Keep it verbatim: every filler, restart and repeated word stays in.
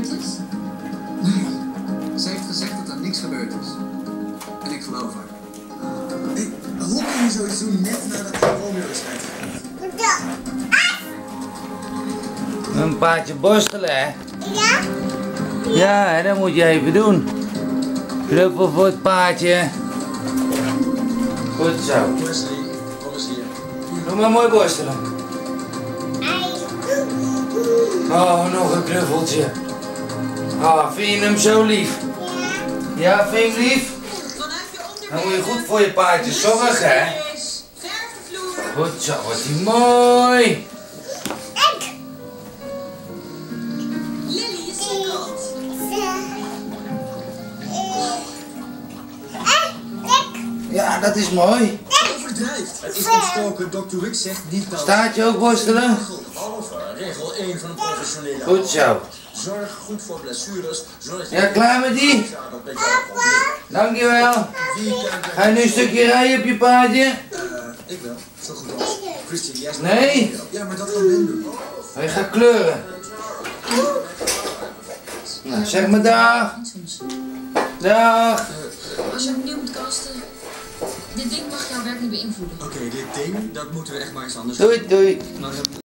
gebeurd is? Nee, ze heeft gezegd dat er niks gebeurd is. En ik geloof haar. Hey, hoe kun je zoiets doen net nadat de Romeo is uitgegaan? Een paardje borstelen, hè? Ja? Ja, hè, dat moet je even doen. Knuppel voor het paardje. Goed zo. Wesley, kom eens hier. Doe maar mooi borstelen. Oh, nog een knuffeltje. Oh, vind je hem zo lief? Ja, vind je hem lief? Dan moet je goed voor je paardje zorgen, hè? Goed zo, wordt hij mooi. Lily is sukkelt. Ja, dat is mooi. Overdrijft. Het is ontstoken. dokter Wick zegt niet dat... Staat je ook borstelen? Behalve regel één van een professionele... Goed zo. Zorg goed voor blessures. Zorg Ja, klaar met die? Dankjewel. Ga je nu een stukje rijden op je paardje? Uh, ik wel. Zo goed als. Christian, jij staat... Nee? Ja, maar dat kan Ben doen. Hij gaat kleuren. Nou, zeg maar dag. Dag. Als je opnieuw moet casten, dit ding mag jouw werk niet beïnvloeden. Oké, okay, dit ding, dat moeten we echt maar eens anders Doei, doei. doen.